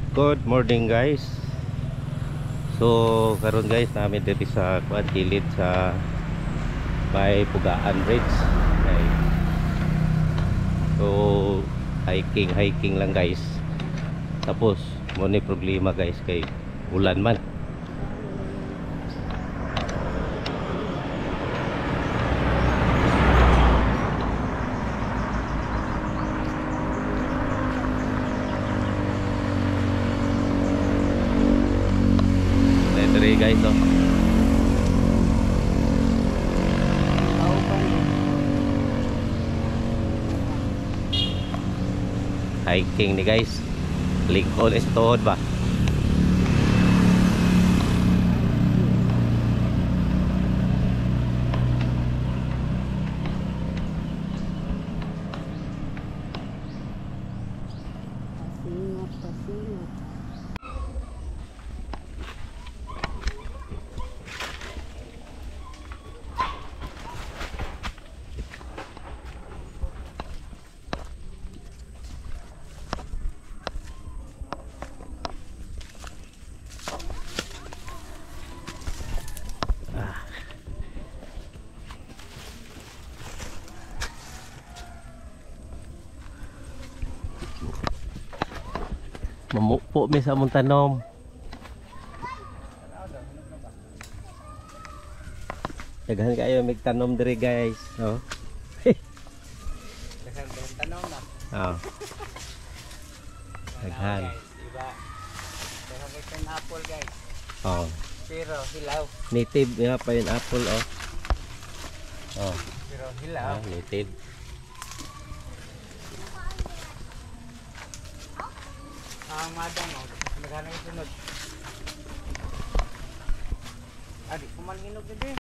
Good morning guys. So karon guys namin dito sa gilid sa may Pugaan Bridge. Okay. So hiking lang guys. Tapos mo ni problema guys kay ulan man. Dere guys oh. Hiking ni guys. Lincoln Estod ba? Pasingat. Mamupo mi sa among tanom. Daghan kayo mig tanom diri guys, no? Daghan tanom na. Oh. Daghan. Diba? Daghan pineapple guys. Oh. Pero hilaw. Native nga pineapple oh. Oh, Pero hilaw. native. Ang madang oh. Daghan ang sunod. Adi, kumalinginog na din.